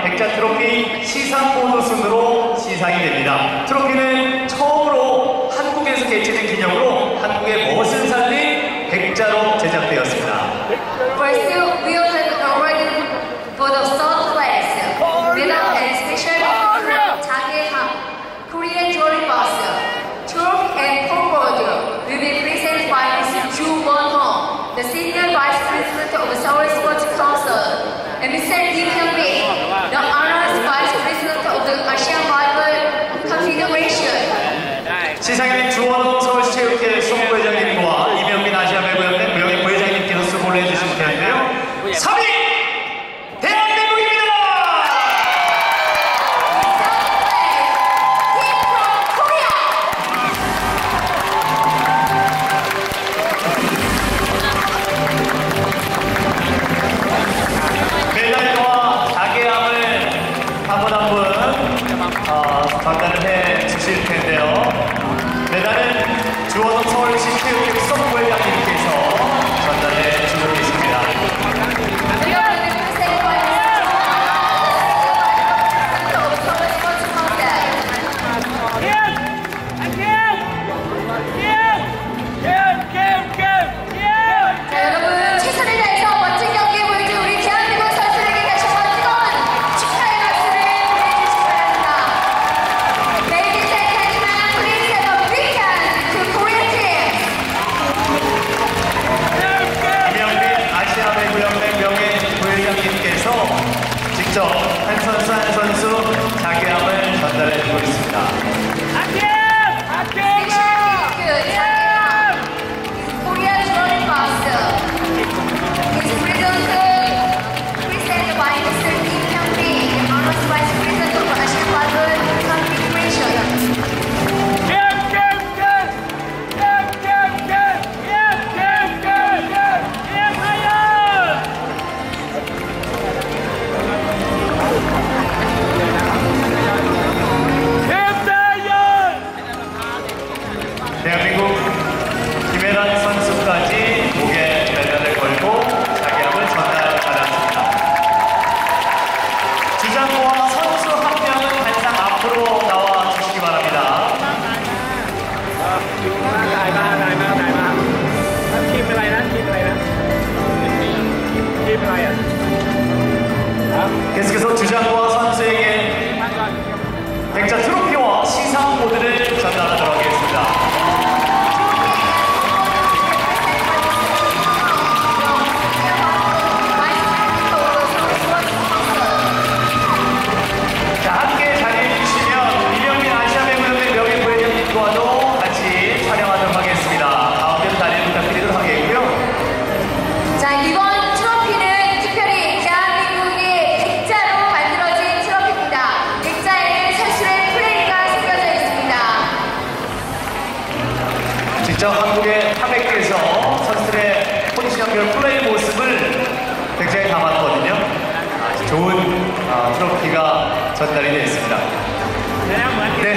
백자 트로피 시상 보너순으로 시상이 됩니다. 트로피는 처음으로 한국에서 개최된 기념으로 한국의 멋을 살린 백자로 제작되었습니다. First, we opened the award for the third place, medal and special Jageham, Korean Jewelry Bus, Turk and Forward will be presented by Mr. Ju Won-ho, the Senior Vice President of the Seoul Sports Council, and Mr. Lee Hyung-bin, the Honorary Vice President of the Asian Bible Confederation. 시상에는 주원호 서울시체육회 수목부회장님과 이명민 아시아배구연맹 명예부회장님께서 수고를 해주실 텐데요. 3위! 대한민국입니다! 메달과 자개함을 한 분 한 분 전달을 해 주실 텐데요. 메달은 주원호 서울시 체육회 수석부회장님께서 전달해 주고 계십니다. 여러분, 최선을 다해서 멋진 경기 보여준 우리 대한민국 선수들에게 다시 한번 뜨거운 축하의 박수를 보내주시기 바랍니다. Ladies and gentlemen, please have a big hand to Korean team. 이명민 아시아배구연맹 명예부회장님께서 직접 한 선수 한 선수 자개함을 전달해 주고 있습니다. Korea Jewelry Bus is presented by Mr. Lee Hyung-bin, the Honorary Vice President of Asian Bible Confederation. 대한민국 김혜란 선수까지 목에 메달을 걸고 자개함을 전달받았습니다. 주장과 선수 한 명은 단상 앞으로 나와 주시기 바랍니다. 계속해서 주장과 선수에게 백자 트로피와 시상 모드를 전달하도록 하겠습니다. 자, 함께 자리해 주시면 이명민 아시아배구연맹 명예부회장님과도 같이 촬영하도록 하겠습니다. 가운데 자리 부탁드리도록 하겠고요. 자, 이번 트로피는 특별히 대한민국의 백자로 만들어진 트로피입니다. 백자에는 선수의 플레이가 새겨져 있습니다. 직접 한국의 타백에서 선수들의 포지션별 플레이 모습을 백자에 담았거든요. 아주 좋은 트로피가 전달이 되어 있습니다. 네.